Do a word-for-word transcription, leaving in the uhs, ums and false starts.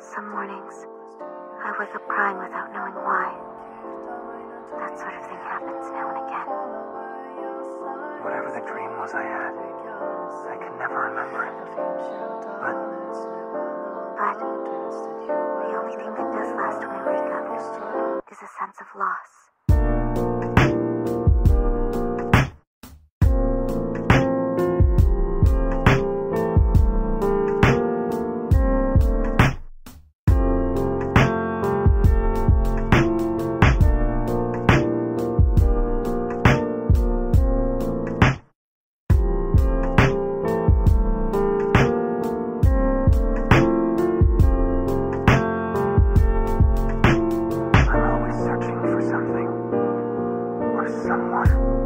Some mornings, I wake up crying without knowing why. That sort of thing happens now and again. Whatever the dream was I had, I can never remember it. But... But the only thing that does last when I wake up is a sense of loss. I'm always searching for something or someone.